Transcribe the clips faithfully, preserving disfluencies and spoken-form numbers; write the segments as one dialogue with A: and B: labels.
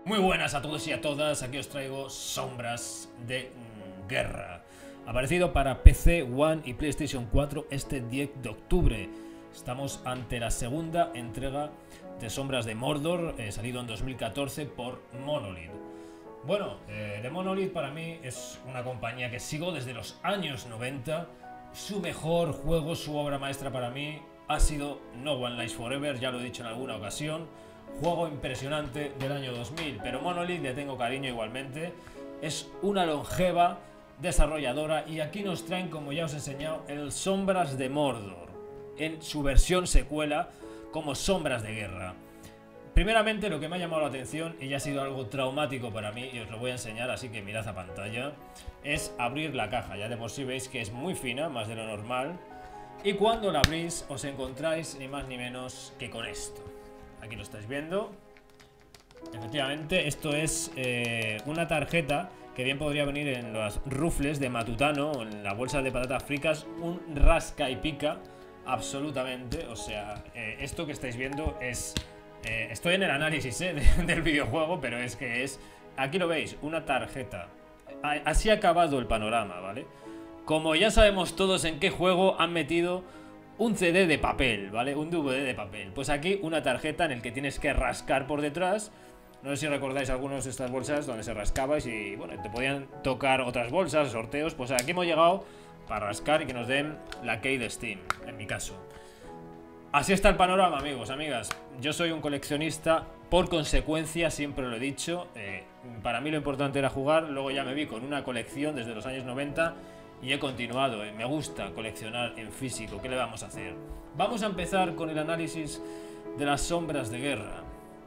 A: Muy buenas a todos y a todas, aquí os traigo Sombras de Guerra. Aparecido para P C, One y PlayStation cuatro este diez de octubre. Estamos ante la segunda entrega de Sombras de Mordor, eh, salido en dos mil catorce por Monolith. Bueno, eh, de Monolith para mí es una compañía que sigo desde los años noventa. Su mejor juego, su obra maestra para mí ha sido No One Lives Forever, ya lo he dicho en alguna ocasión. Juego impresionante del año dos mil, pero Monolith le tengo cariño igualmente. Es una longeva desarrolladora y aquí nos traen, como ya os he enseñado, el Sombras de Mordor en su versión secuela como Sombras de Guerra. Primeramente, lo que me ha llamado la atención, y ya ha sido algo traumático para mí, y os lo voy a enseñar, así que mirad a pantalla, es abrir la caja. Ya de por sí veis que es muy fina, más de lo normal, y cuando la abrís os encontráis ni más ni menos que con esto. Aquí lo estáis viendo. Efectivamente, esto es eh, una tarjeta que bien podría venir en los rufles de Matutano o en la bolsa de patatas fricas. Un rasca y pica, absolutamente. O sea, eh, esto que estáis viendo es... Eh, estoy en el análisis eh, de, del videojuego, pero es que es... Aquí lo veis, una tarjeta. Así ha acabado el panorama, ¿vale? Como ya sabemos todos en qué juego han metido un C D de papel, ¿vale? Un D V D de papel. Pues aquí una tarjeta en el que tienes que rascar por detrás. No sé si recordáis algunos de estas bolsas donde se rascabais y, bueno, te podían tocar otras bolsas, sorteos. Pues aquí hemos llegado para rascar y que nos den la key de Steam, en mi caso. Así está el panorama, amigos, amigas. Yo soy un coleccionista, por consecuencia, siempre lo he dicho. Eh, para mí lo importante era jugar, luego ya me vi con una colección desde los años noventa y he continuado. Eh. Me gusta coleccionar en físico, ¿qué le vamos a hacer? Vamos a empezar con el análisis de las Sombras de Guerra.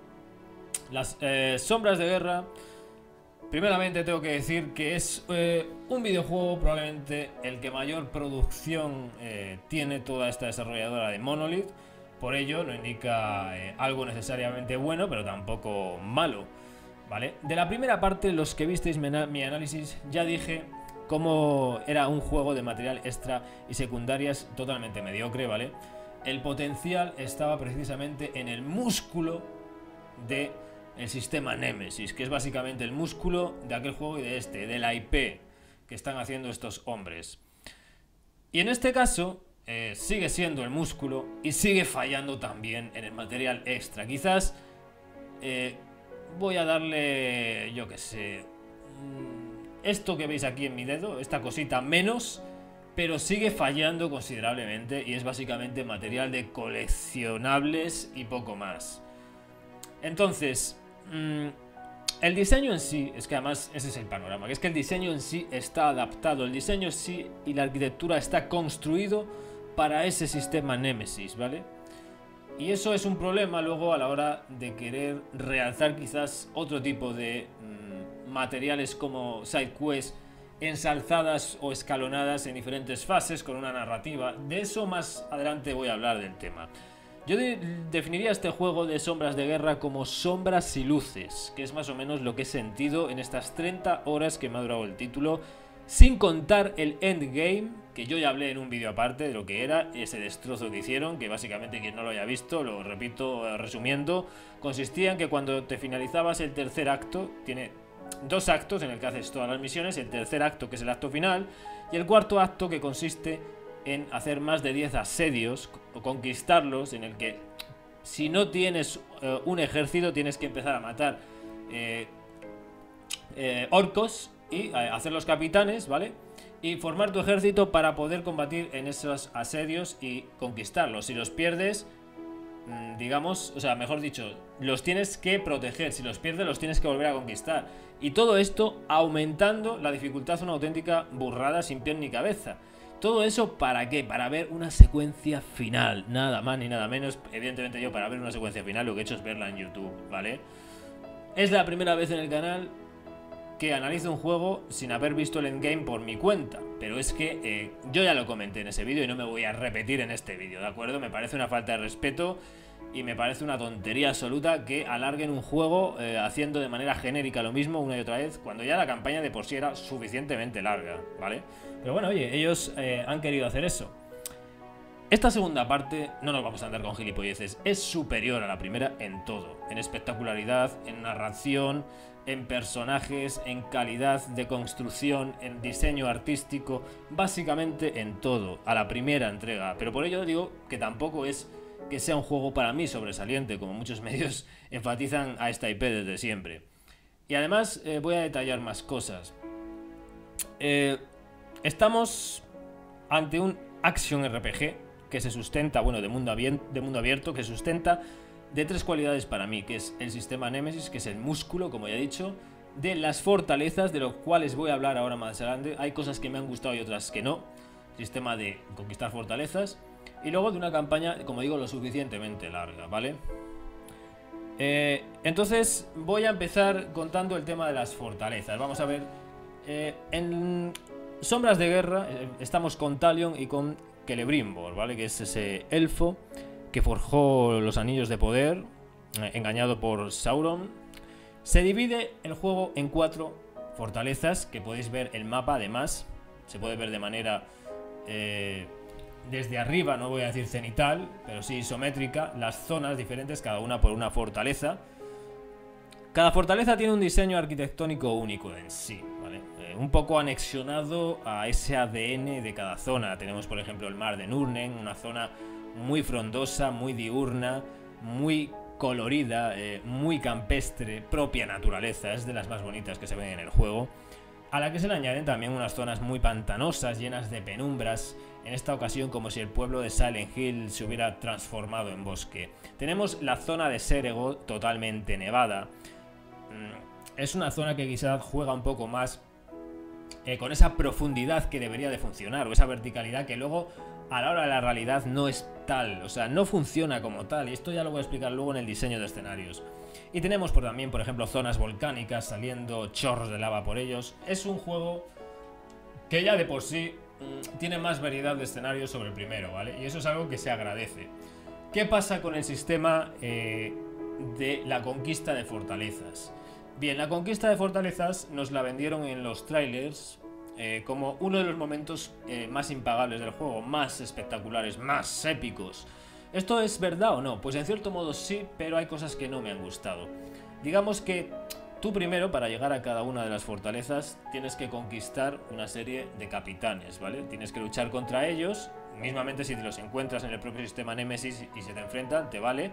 A: Las eh, Sombras de Guerra, primeramente tengo que decir que es eh, un videojuego probablemente el que mayor producción eh, tiene toda esta desarrolladora de Monolith. Por ello no indica eh, algo necesariamente bueno, pero tampoco malo, ¿vale? De la primera parte, los que visteis mi, mi análisis, ya dije cómo era un juego de material extra y secundarias totalmente mediocre, ¿vale? El potencial estaba precisamente en el músculo de el sistema Nemesis, que es básicamente el músculo de aquel juego y de este, de la I P que están haciendo estos hombres. Y en este caso eh, sigue siendo el músculo y sigue fallando también en el material extra. Quizás eh, voy a darle, yo que sé, esto que veis aquí en mi dedo, esta cosita menos, pero sigue fallando considerablemente y es básicamente material de coleccionables y poco más. Entonces, mmm, el diseño en sí, es que además ese es el panorama, que es que el diseño en sí está adaptado, el diseño en sí y la arquitectura está construido para ese sistema Nemesis, ¿vale? Y eso es un problema luego a la hora de querer realzar quizás otro tipo de mmm, materiales como side quests ensalzadas o escalonadas en diferentes fases con una narrativa. De eso más adelante voy a hablar del tema. Yo de definiría este juego de Sombras de Guerra como sombras y luces, que es más o menos lo que he sentido en estas treinta horas que me ha durado el título, sin contar el endgame, que yo ya hablé en un vídeo aparte de lo que era, ese destrozo que hicieron, que básicamente quien no lo haya visto, lo repito resumiendo, consistía en que cuando te finalizabas el tercer acto, tiene dos actos en el que haces todas las misiones, el tercer acto que es el acto final, y el cuarto acto que consiste en hacer más de diez asedios o conquistarlos, en el que si no tienes eh, un ejército tienes que empezar a matar eh, eh, orcos y eh, hacer los capitanes, ¿vale? Y formar tu ejército para poder combatir en esos asedios y conquistarlos. Si los pierdes, mmm, digamos, o sea, mejor dicho, los tienes que proteger. Si los pierdes, los tienes que volver a conquistar. Y todo esto aumentando la dificultad, una auténtica burrada sin pie ni cabeza. ¿Todo eso para qué? Para ver una secuencia final, nada más ni nada menos. Evidentemente yo para ver una secuencia final lo que he hecho es verla en YouTube, ¿vale? Es la primera vez en el canal que analizo un juego sin haber visto el endgame por mi cuenta. Pero es que eh, yo ya lo comenté en ese vídeo y no me voy a repetir en este vídeo, ¿de acuerdo? Me parece una falta de respeto y me parece una tontería absoluta que alarguen un juego eh, haciendo de manera genérica lo mismo una y otra vez, cuando ya la campaña de por sí era suficientemente larga, ¿vale? Pero bueno, oye, ellos eh, han querido hacer eso. Esta segunda parte, no nos vamos a andar con gilipolleces, es superior a la primera en todo. En espectacularidad, en narración, en personajes, en calidad de construcción, en diseño artístico, básicamente en todo, a la primera entrega. Pero por ello digo que tampoco es que sea un juego para mí sobresaliente, como muchos medios enfatizan a esta I P desde siempre. Y además eh, voy a detallar más cosas. Eh, estamos ante un Action R P G que se sustenta, bueno, de mundo, de mundo abierto, que se sustenta de tres cualidades para mí, que es el sistema Nemesis, que es el músculo, como ya he dicho, de las fortalezas, de los cuales voy a hablar ahora más adelante. Hay cosas que me han gustado y otras que no. Sistema de conquistar fortalezas. Y luego de una campaña, como digo, lo suficientemente larga, ¿vale? Eh, entonces voy a empezar contando el tema de las fortalezas. Vamos a ver, eh, en Sombras de Guerra eh, estamos con Talion y con Celebrimbor, ¿vale? Que es ese elfo que forjó los anillos de poder, eh, engañado por Sauron. Se divide el juego en cuatro fortalezas, que podéis ver el mapa, además. Se puede ver de manera... Eh, desde arriba, no voy a decir cenital, pero sí isométrica, las zonas diferentes, cada una por una fortaleza. Cada fortaleza tiene un diseño arquitectónico único en sí, ¿vale? Eh, un poco anexionado a ese A D N de cada zona. Tenemos, por ejemplo, el mar de Nurnen, una zona muy frondosa, muy diurna, muy colorida, eh, muy campestre, propia naturaleza, es de las más bonitas que se ven en el juego, a la que se le añaden también unas zonas muy pantanosas, llenas de penumbras, en esta ocasión como si el pueblo de Silent Hill se hubiera transformado en bosque. Tenemos la zona de Serego totalmente nevada. Es una zona que quizás juega un poco más eh, con esa profundidad que debería de funcionar, o esa verticalidad que luego a la hora de la realidad no es tal, o sea, no funciona como tal, y esto ya lo voy a explicar luego en el diseño de escenarios. Y tenemos por también, por ejemplo, zonas volcánicas saliendo chorros de lava por ellos. Es un juego que ya de por sí mmm, tiene más variedad de escenarios sobre el primero, ¿vale? Y eso es algo que se agradece. ¿Qué pasa con el sistema eh, de la conquista de fortalezas? Bien, la conquista de fortalezas nos la vendieron en los trailers eh, como uno de los momentos eh, más impagables del juego, más espectaculares, más épicos. ¿Esto es verdad o no? Pues en cierto modo sí, pero hay cosas que no me han gustado. Digamos que tú primero, para llegar a cada una de las fortalezas, tienes que conquistar una serie de capitanes, ¿vale? Tienes que luchar contra ellos, mismamente si te los encuentras en el propio sistema Nemesis y se te enfrentan, te vale.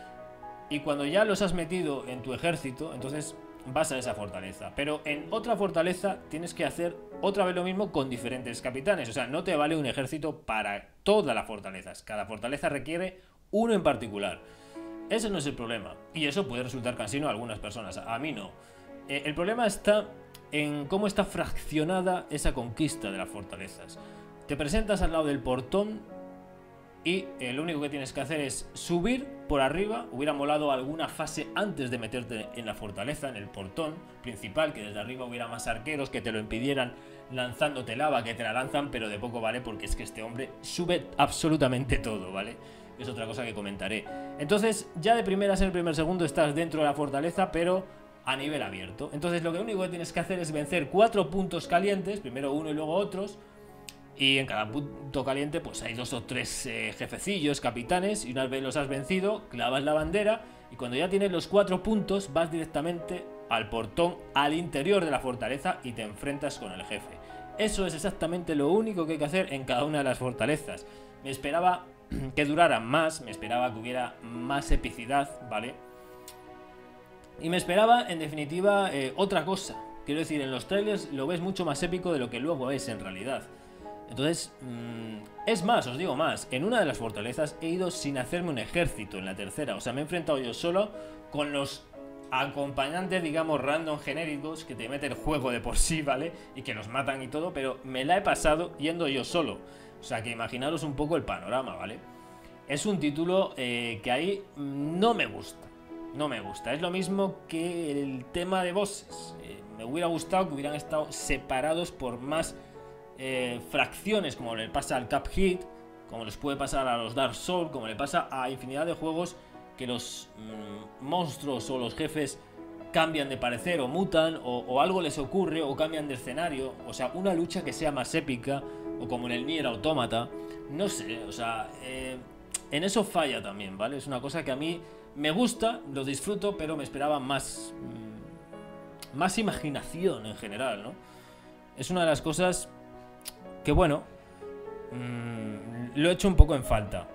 A: Y cuando ya los has metido en tu ejército, entonces vas a esa fortaleza. Pero en otra fortaleza tienes que hacer otra vez lo mismo con diferentes capitanes. O sea, no te vale un ejército para todas las fortalezas. Cada fortaleza requiere uno en particular. Ese no es el problema. Y eso puede resultar cansino a algunas personas. A mí no. Eh, el problema está en cómo está fraccionada esa conquista de las fortalezas. Te presentas al lado del portón y eh, lo único que tienes que hacer es subir por arriba. Hubiera molado alguna fase antes de meterte en la fortaleza, en el portón principal, que desde arriba hubiera más arqueros que te lo impidieran lanzándote lava, que te la lanzan, pero de poco vale porque es que este hombre sube absolutamente todo, ¿vale? Es otra cosa que comentaré. Entonces, ya de primeras en el primer segundo estás dentro de la fortaleza, pero a nivel abierto. Entonces, lo que único que tienes que hacer es vencer cuatro puntos calientes, primero uno y luego otros. Y en cada punto caliente pues hay dos o tres eh, jefecillos, capitanes, y una vez los has vencido, clavas la bandera y cuando ya tienes los cuatro puntos vas directamente al portón, al interior de la fortaleza y te enfrentas con el jefe. Eso es exactamente lo único que hay que hacer en cada una de las fortalezas. Me esperaba que duraran más, me esperaba que hubiera más epicidad, ¿vale? Y me esperaba, en definitiva, eh, otra cosa. Quiero decir, en los trailers lo ves mucho más épico de lo que luego es en realidad. Entonces, mmm, es más, os digo más, en una de las fortalezas he ido sin hacerme un ejército en la tercera. O sea, me he enfrentado yo solo con los acompañantes, digamos, random genéricos que te mete el juego de por sí, ¿vale? Y que los matan y todo, pero me la he pasado yendo yo solo. O sea, que imaginaros un poco el panorama, ¿vale? Es un título eh, que ahí no me gusta. No me gusta. Es lo mismo que el tema de bosses. Eh, me hubiera gustado que hubieran estado separados por más... Eh, fracciones, como le pasa al Cuphead, como les puede pasar a los Dark Souls, como le pasa a infinidad de juegos que los mmm, monstruos o los jefes cambian de parecer o mutan o, o algo les ocurre o cambian de escenario. O sea, una lucha que sea más épica, o como en el Nier Automata. No sé, o sea, eh, en eso falla también, ¿vale? Es una cosa que a mí me gusta, lo disfruto, pero me esperaba más, mmm, más imaginación en general, ¿no? Es una de las cosas que, bueno, mmm, lo he hecho un poco en falta.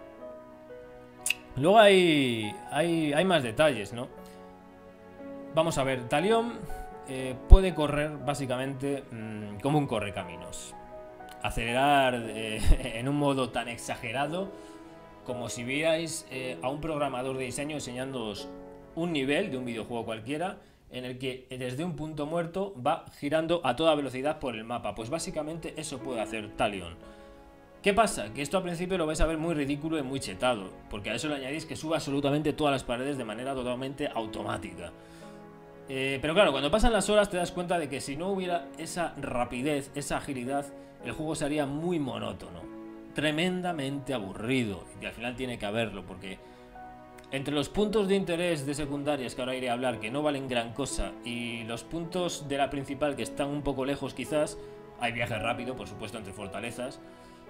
A: Luego hay, hay, hay más detalles, ¿no? Vamos a ver, Talion eh, puede correr básicamente mmm, como un correcaminos. Acelerar eh, en un modo tan exagerado como si vierais eh, a un programador de diseño enseñándoos un nivel de un videojuego cualquiera en el que desde un punto muerto va girando a toda velocidad por el mapa. Pues básicamente eso puede hacer Talion. ¿Qué pasa? Que esto al principio lo vais a ver muy ridículo y muy chetado, porque a eso le añadís que sube absolutamente todas las paredes de manera totalmente automática. Eh, pero claro, cuando pasan las horas te das cuenta de que si no hubiera esa rapidez, esa agilidad, el juego sería muy monótono, tremendamente aburrido, y que al final tiene que haberlo, porque entre los puntos de interés de secundarias que ahora iré a hablar, que no valen gran cosa, y los puntos de la principal que están un poco lejos quizás, hay viaje rápido, por supuesto, entre fortalezas.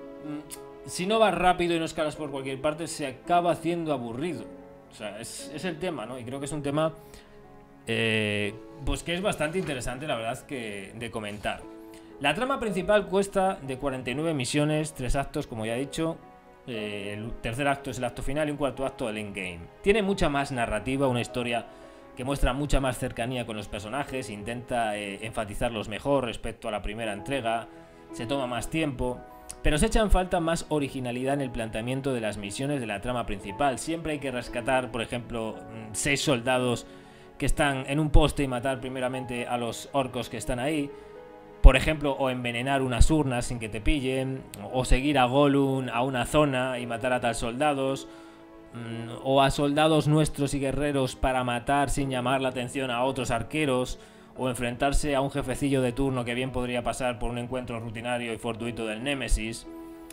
A: Si no vas rápido y no escalas por cualquier parte, se acaba haciendo aburrido. O sea, es, es el tema, ¿no? Y creo que es un tema eh, pues que es bastante interesante, la verdad, que de comentar. La trama principal cuesta de cuarenta y nueve misiones, tres actos, como ya he dicho. Eh, el tercer acto es el acto final y un cuarto acto el endgame. Tiene mucha más narrativa, una historia que muestra mucha más cercanía con los personajes, intenta eh, enfatizarlos mejor respecto a la primera entrega, se toma más tiempo, pero se echa en falta más originalidad en el planteamiento de las misiones de la trama principal. Siempre hay que rescatar, por ejemplo, seis soldados que están en un poste y matar primeramente a los orcos que están ahí, por ejemplo, o envenenar unas urnas sin que te pillen, o seguir a Gollum a una zona y matar a tal soldados, o a soldados nuestros y guerreros para matar sin llamar la atención a otros arqueros, o enfrentarse a un jefecillo de turno que bien podría pasar por un encuentro rutinario y fortuito del Némesis.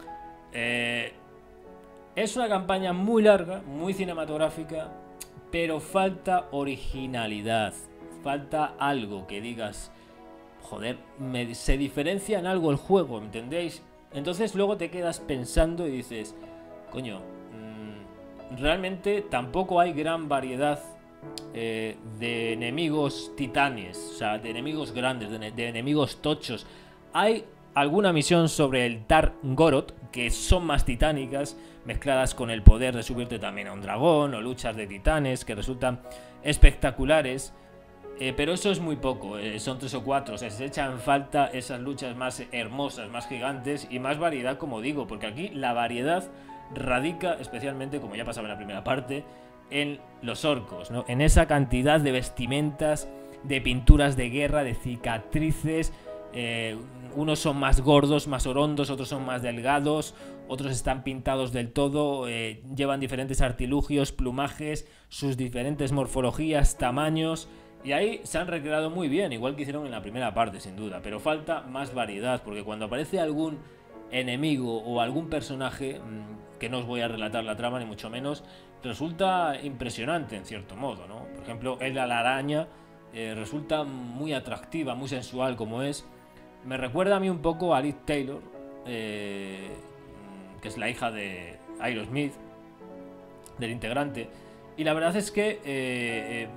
A: Eh, es una campaña muy larga, muy cinematográfica, pero falta originalidad, falta algo que digas, joder, me, se diferencia en algo el juego, ¿entendéis? Entonces luego te quedas pensando y dices, coño, mmm, realmente tampoco hay gran variedad eh, de enemigos titanes, o sea, de enemigos grandes, de, de enemigos tochos. Hay alguna misión sobre el Tar Goroth que son más titánicas, mezcladas con el poder de subirte también a un dragón, o luchas de titanes que resultan espectaculares. Eh, pero eso es muy poco, eh, son tres o cuatro, o sea, se echan en falta esas luchas más hermosas, más gigantes y más variedad, como digo, porque aquí la variedad radica especialmente, como ya pasaba en la primera parte, en los orcos, ¿no? En esa cantidad de vestimentas, de pinturas de guerra, de cicatrices, eh, unos son más gordos, más orondos, otros son más delgados, otros están pintados del todo, eh, llevan diferentes artilugios, plumajes, sus diferentes morfologías, tamaños. Y ahí se han recreado muy bien, igual que hicieron en la primera parte, sin duda. Pero falta más variedad, porque cuando aparece algún enemigo o algún personaje, mmm, que no os voy a relatar la trama ni mucho menos, resulta impresionante en cierto modo, ¿no? Por ejemplo, Ella la araña eh, resulta muy atractiva, muy sensual como es. Me recuerda a mí un poco a Liz Taylor, eh, que es la hija de Aerosmith, del integrante. Y la verdad es que... Eh, eh,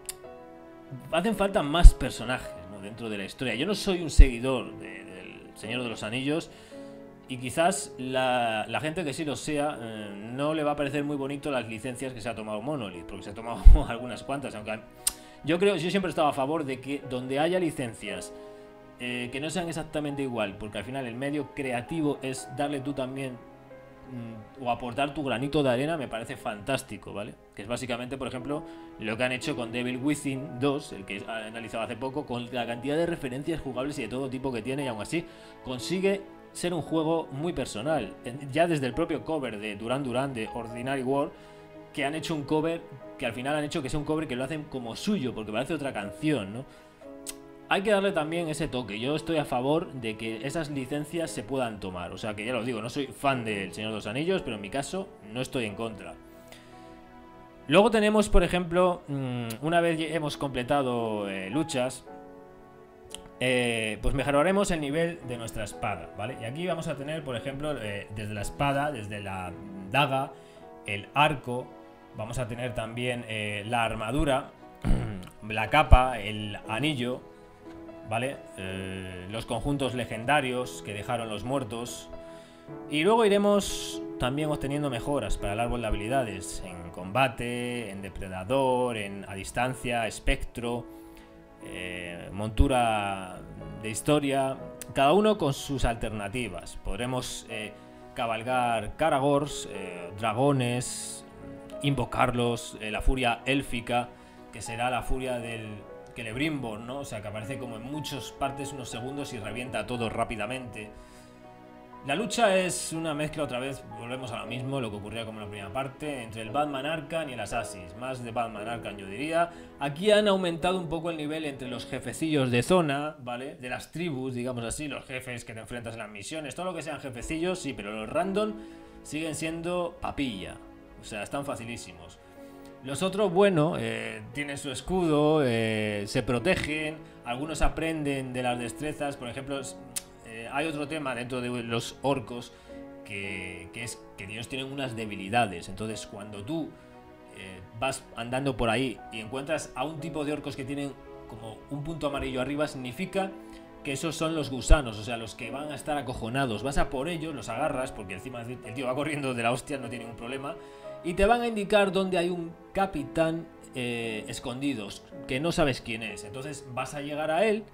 A: hacen falta más personajes, ¿no?, dentro de la historia. Yo no soy un seguidor de, del Señor de los Anillos y quizás la, la gente que sí lo sea eh, no le va a parecer muy bonito las licencias que se ha tomado Monolith, porque se ha tomado algunas cuantas, aunque yo creo, yo siempre he estado a favor de que donde haya licencias eh, que no sean exactamente igual, porque al final el medio creativo es darle tú también o aportar tu granito de arena, me parece fantástico, ¿vale? Que es básicamente, por ejemplo, lo que han hecho con Devil Within dos, el que he analizado hace poco, con la cantidad de referencias jugables y de todo tipo que tiene, y aún así consigue ser un juego muy personal. Ya desde el propio cover de Duran Duran de Ordinary World, que han hecho un cover que al final han hecho que sea un cover que lo hacen como suyo, porque parece otra canción, ¿no? Hay que darle también ese toque. Yo estoy a favor de que esas licencias se puedan tomar. O sea, que ya lo digo, no soy fan del Señor de los Anillos, pero en mi caso no estoy en contra. Luego tenemos, por ejemplo, una vez hemos completado eh, luchas, eh, pues mejoraremos el nivel de nuestra espada, ¿vale? Y aquí vamos a tener, por ejemplo, eh, desde la espada, desde la daga, el arco, vamos a tener también eh, la armadura, la capa, el anillo, ¿vale? Eh, los conjuntos legendarios que dejaron los muertos. Y luego iremos también obteniendo mejoras para el árbol de habilidades en combate, en depredador, en a distancia, espectro, eh, montura de historia, cada uno con sus alternativas. Podremos eh, cabalgar Caragors, eh, dragones, invocarlos, eh, la furia élfica, que será la furia del Celebrimbor, ¿no? O sea, que aparece como en muchas partes unos segundos y revienta a todos rápidamente. La lucha es una mezcla, otra vez, volvemos a lo mismo, lo que ocurría como en la primera parte, entre el Batman Arkham y el Assassin's. Más de Batman Arkham, yo diría. Aquí han aumentado un poco el nivel entre los jefecillos de zona, ¿vale? De las tribus, digamos así, los jefes que te enfrentas en las misiones. Todo lo que sean jefecillos, sí, pero los random siguen siendo papilla. O sea, están facilísimos. Los otros, bueno, eh, tienen su escudo, eh, se protegen, algunos aprenden de las destrezas, por ejemplo... Eh, hay otro tema dentro de los orcos que, que es que ellos tienen unas debilidades. Entonces cuando tú eh, vas andando por ahí y encuentras a un tipo de orcos que tienen como un punto amarillo arriba, significa que esos son los gusanos, o sea, los que van a estar acojonados. Vas a por ellos, los agarras, porque encima el tío va corriendo de la hostia, no tiene ningún problema, y te van a indicar dónde hay un capitán eh, escondido, que no sabes quién es. Entonces vas a llegar a él.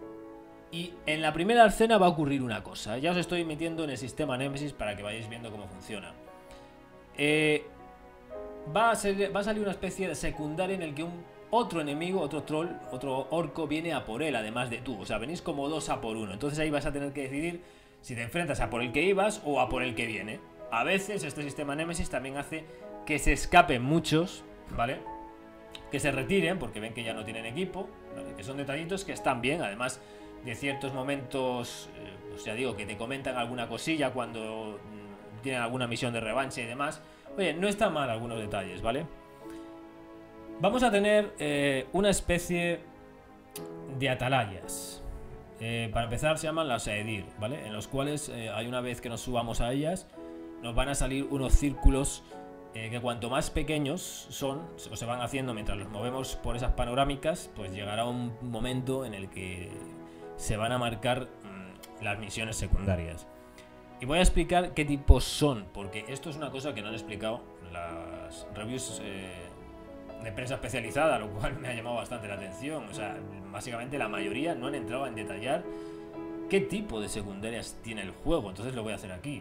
A: Y en la primera escena va a ocurrir una cosa. Ya os estoy metiendo en el sistema Nemesis para que vayáis viendo cómo funciona. Eh, va, a ser, va a salir una especie de secundaria en el que un otro enemigo, otro troll, otro orco viene a por él, además de tú. O sea, venís como dos a por uno. Entonces ahí vas a tener que decidir si te enfrentas a por el que ibas o a por el que viene. A veces este sistema Nemesis también hace que se escapen muchos, ¿vale? Que se retiren porque ven que ya no tienen equipo, ¿vale? Que son detallitos que están bien, además... de ciertos momentos, eh, pues ya digo, que te comentan alguna cosilla cuando mm, tienen alguna misión de revancha y demás. Oye, no está mal algunos detalles, ¿vale? Vamos a tener eh, una especie de atalayas. Eh, para empezar se llaman las Aedir, ¿vale? En los cuales eh, hay una vez que nos subamos a ellas, nos van a salir unos círculos eh, que cuanto más pequeños son, o se van haciendo mientras los movemos por esas panorámicas, pues llegará un momento en el que se van a marcar mmm, las misiones secundarias. Y voy a explicar qué tipos son, porque esto es una cosa que no han explicado las reviews eh, de prensa especializada, lo cual me ha llamado bastante la atención. O sea, básicamente la mayoría no han entrado en detallar qué tipo de secundarias tiene el juego, entonces lo voy a hacer aquí.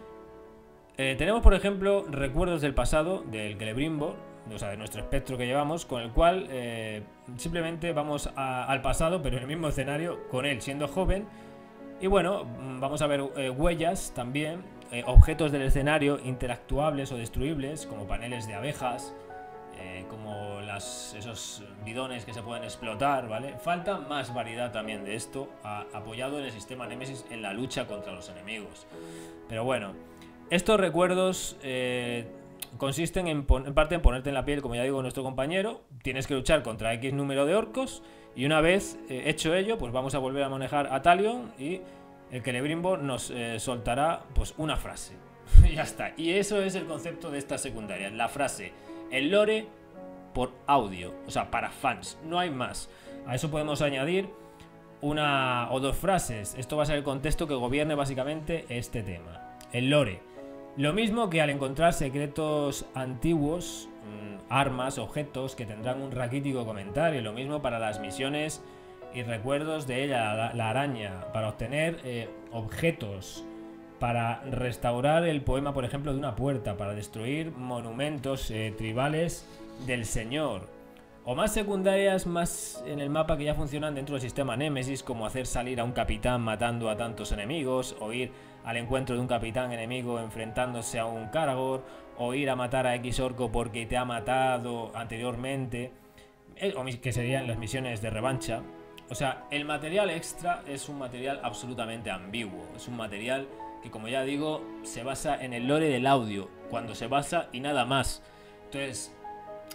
A: Eh, tenemos, por ejemplo, recuerdos del pasado, del Celebrimbor, o sea, de nuestro espectro que llevamos, con el cual eh, simplemente vamos a, al pasado, pero en el mismo escenario, con él siendo joven. Y bueno, vamos a ver eh, huellas también, eh, objetos del escenario interactuables o destruibles, como paneles de abejas, eh, como las, esos bidones que se pueden explotar, ¿vale? Falta más variedad también de esto, a, apoyado en el sistema Nemesis en la lucha contra los enemigos. Pero bueno, estos recuerdos... Eh, consisten en, en parte en ponerte en la piel, como ya digo, nuestro compañero. Tienes que luchar contra X número de orcos. Y una vez eh, hecho ello, pues vamos a volver a manejar a Talion. Y el Celebrimbor nos eh, soltará pues una frase. Y ya está. Y eso es el concepto de esta secundaria. La frase, el lore por audio. O sea, para fans. No hay más. A eso podemos añadir una o dos frases. Esto va a ser el contexto que gobierne básicamente este tema. El lore. Lo mismo que al encontrar secretos antiguos, mmm, armas, objetos que tendrán un raquítico comentario. Lo mismo para las misiones y recuerdos de ella, la, la araña. Para obtener eh, objetos. Para restaurar el poema, por ejemplo, de una puerta. Para destruir monumentos eh, tribales del señor. O más secundarias más en el mapa que ya funcionan dentro del sistema Nemesis, como hacer salir a un capitán matando a tantos enemigos, o ir al encuentro de un capitán enemigo enfrentándose a un Caragor, o ir a matar a X orco porque te ha matado anteriormente, o que serían las misiones de revancha. O sea, el material extra es un material absolutamente ambiguo, es un material que, como ya digo, se basa en el lore del audio, cuando se basa y nada más. Entonces...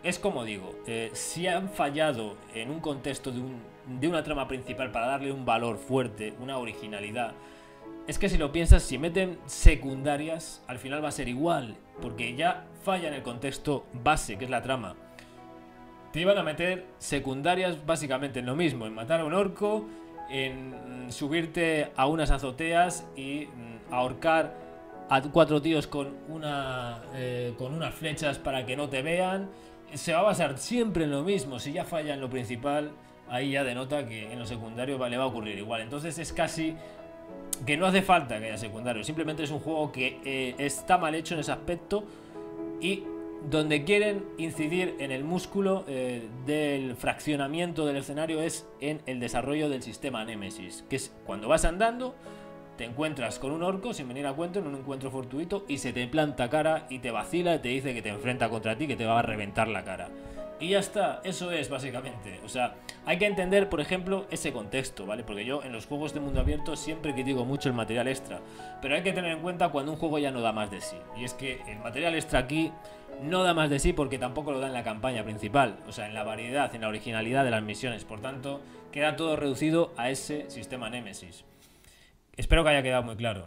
A: es como digo, eh, si han fallado en un contexto de, un, de una trama principal para darle un valor fuerte, una originalidad, es que si lo piensas, si meten secundarias, al final va a ser igual, porque ya falla en el contexto base, que es la trama. Te iban a meter secundarias básicamente en lo mismo, en matar a un orco, en subirte a unas azoteas y mm, ahorcar a cuatro tíos con, una, eh, con unas flechas para que no te vean. Se va a basar siempre en lo mismo. Si ya falla en lo principal, ahí ya denota que en lo secundario le va a ocurrir igual. Entonces es casi que no hace falta que haya secundario, simplemente es un juego que eh, está mal hecho en ese aspecto y donde quieren incidir en el músculo eh, del fraccionamiento del escenario es en el desarrollo del sistema Némesis, que es cuando vas andando, te encuentras con un orco sin venir a cuento, en un encuentro fortuito, y se te planta cara y te vacila y te dice que te enfrenta contra ti, que te va a reventar la cara. Y ya está, eso es básicamente. O sea, hay que entender, por ejemplo, ese contexto, ¿vale? Porque yo en los juegos de mundo abierto siempre critico mucho el material extra, pero hay que tener en cuenta cuando un juego ya no da más de sí. Y es que el material extra aquí no da más de sí porque tampoco lo da en la campaña principal, o sea, en la variedad, en la originalidad de las misiones. Por tanto, queda todo reducido a ese sistema Némesis. Espero que haya quedado muy claro.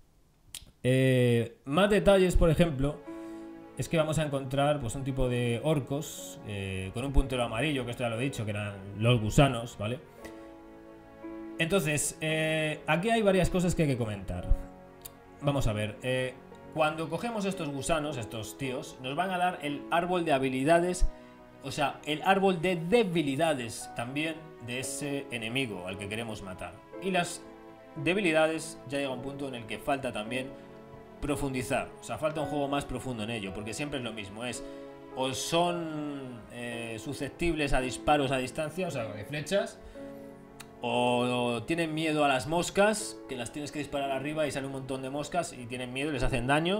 A: Eh, más detalles, por ejemplo, es que vamos a encontrar pues un tipo de orcos eh, con un puntero amarillo, que esto ya lo he dicho, que eran los gusanos, ¿vale? Entonces, eh, aquí hay varias cosas que hay que comentar. Vamos a ver, eh, cuando cogemos estos gusanos, estos tíos, nos van a dar el árbol de habilidades, o sea, el árbol de debilidades también de ese enemigo al que queremos matar. Y las debilidades ya llega un punto en el que falta también profundizar, o sea, falta un juego más profundo en ello, porque siempre es lo mismo, es o son eh, susceptibles a disparos a distancia, o sea, de flechas, o tienen miedo a las moscas, que las tienes que disparar arriba y sale un montón de moscas y tienen miedo y les hacen daño,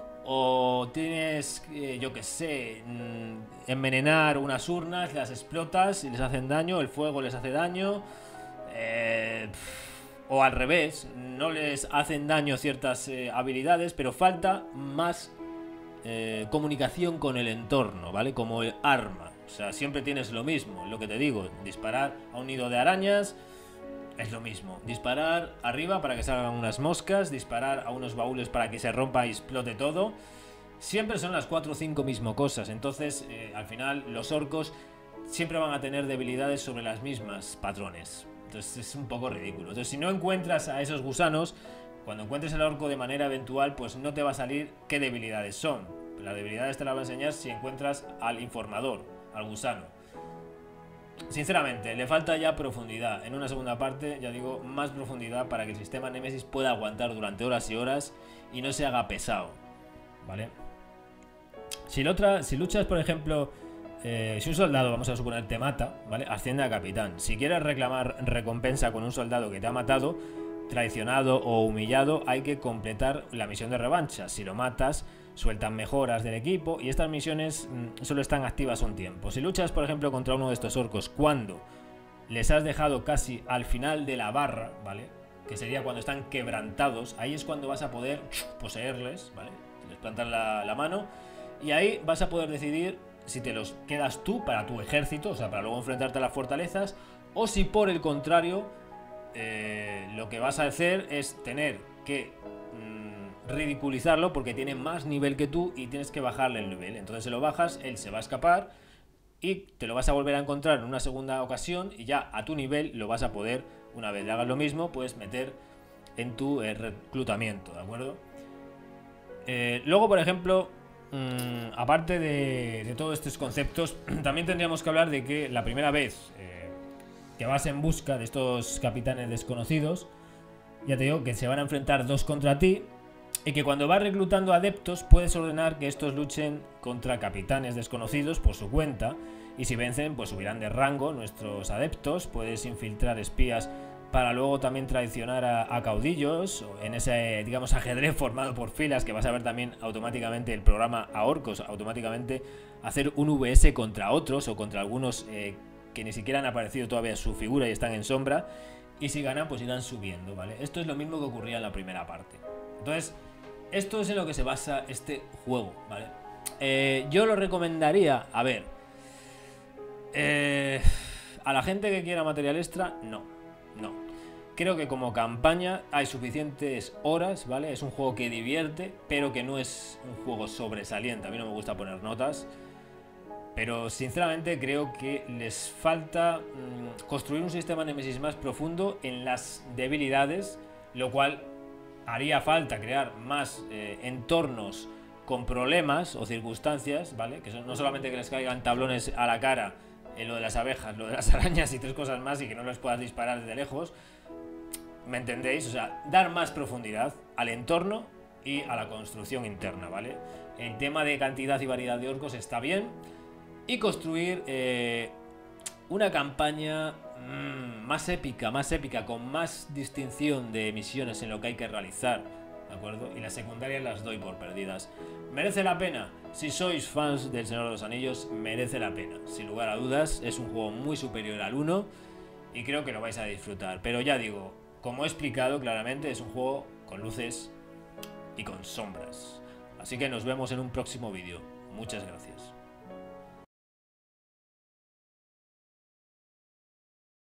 A: o tienes, eh, yo que sé, envenenar unas urnas, las explotas y les hacen daño, el fuego les hace daño, eh... o al revés, no les hacen daño ciertas eh, habilidades, pero falta más eh, comunicación con el entorno, ¿vale? Como el arma. O sea, siempre tienes lo mismo, lo que te digo, disparar a un nido de arañas es lo mismo. Disparar arriba para que salgan unas moscas, disparar a unos baúles para que se rompa y explote todo. Siempre son las cuatro o cinco mismo cosas, entonces eh, al final los orcos siempre van a tener debilidades sobre las mismas patrones. Entonces es un poco ridículo. Entonces si no encuentras a esos gusanos, cuando encuentres el orco de manera eventual, pues no te va a salir qué debilidades son. Las debilidades te las va a enseñar si encuentras al informador, al gusano. Sinceramente, le falta ya profundidad. En una segunda parte, ya digo, más profundidad para que el sistema Némesis pueda aguantar durante horas y horas y no se haga pesado, ¿vale? Si, la otra, si luchas, por ejemplo... Eh, si un soldado, vamos a suponer, te mata, ¿vale? Asciende a capitán. Si quieres reclamar recompensa con un soldado que te ha matado, traicionado o humillado, hay que completar la misión de revancha. Si lo matas, sueltan mejoras del equipo y estas misiones mmm, solo están activas un tiempo. Si luchas, por ejemplo, contra uno de estos orcos cuando les has dejado casi al final de la barra, ¿vale? Que sería cuando están quebrantados, ahí es cuando vas a poder poseerles, ¿vale? Les plantas la, la mano y ahí vas a poder decidir si te los quedas tú para tu ejército, o sea, para luego enfrentarte a las fortalezas, o si por el contrario, eh, lo que vas a hacer es tener que mmm, ridiculizarlo porque tiene más nivel que tú y tienes que bajarle el nivel. Entonces se lo bajas, él se va a escapar y te lo vas a volver a encontrar en una segunda ocasión y ya a tu nivel lo vas a poder, una vez le hagas lo mismo, puedes meter en tu eh, reclutamiento, ¿de acuerdo? Eh, luego, por ejemplo... Mm, aparte de, de todos estos conceptos, también tendríamos que hablar de que la primera vez eh, que vas en busca de estos capitanes desconocidos, ya te digo que se van a enfrentar dos contra ti y que cuando vas reclutando adeptos puedes ordenar que estos luchen contra capitanes desconocidos por su cuenta y si vencen pues subirán de rango nuestros adeptos. Puedes infiltrar espías para luego también traicionar a, a caudillos en ese, digamos, ajedrez formado por filas, que vas a ver también automáticamente el programa a orcos, automáticamente hacer un V S contra otros o contra algunos eh, que ni siquiera han aparecido todavía su figura y están en sombra, y si ganan pues irán subiendo, ¿vale? Esto es lo mismo que ocurría en la primera parte. Entonces, esto es en lo que se basa este juego, ¿vale? Eh, yo lo recomendaría, a ver... Eh, a la gente que quiera material extra, no, no. Creo que como campaña hay suficientes horas, ¿vale? Es un juego que divierte, pero que no es un juego sobresaliente. A mí no me gusta poner notas, pero sinceramente creo que les falta mmm, construir un sistema Nemesis más profundo en las debilidades, lo cual haría falta crear más eh, entornos con problemas o circunstancias, ¿vale? Que son, no solamente que les caigan tablones a la cara, eh, lo de las abejas, lo de las arañas y tres cosas más, y que no les puedas disparar desde lejos. ¿Me entendéis? O sea, dar más profundidad al entorno y a la construcción interna, ¿vale? El tema de cantidad y variedad de orcos está bien. Y construir eh, una campaña mmm, más épica, más épica, con más distinción de misiones en lo que hay que realizar, ¿de acuerdo? Y las secundarias las doy por perdidas. ¿Merece la pena? Si sois fans del Señor de los Anillos, merece la pena. Sin lugar a dudas, es un juego muy superior al uno y creo que lo vais a disfrutar. Pero ya digo, como he explicado claramente, es un juego con luces y con sombras. Así que nos vemos en un próximo vídeo. Muchas gracias.